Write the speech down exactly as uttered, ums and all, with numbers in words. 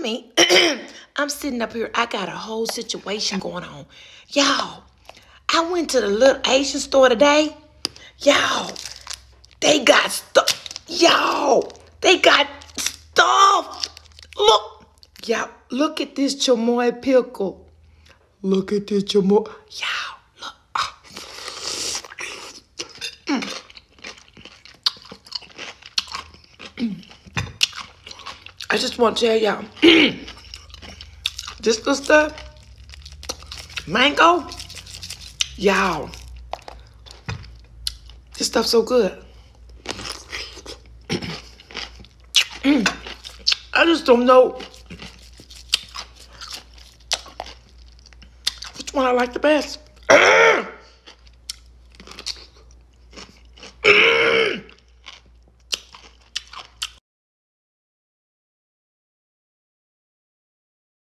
me. I'm sitting up here. I got a whole situation going on. Y'all, I went to the little Asian store today. Y'all, they got stuff. Y'all, they got stuff. Look. Y'all, look at this chamoy pickle. Look at this chamoy. Y'all, look. Oh. Mm. Mm. I just want to tell y'all, this little stuff, mango, y'all, this stuff's so good. Mm. I just don't know which one I like the best.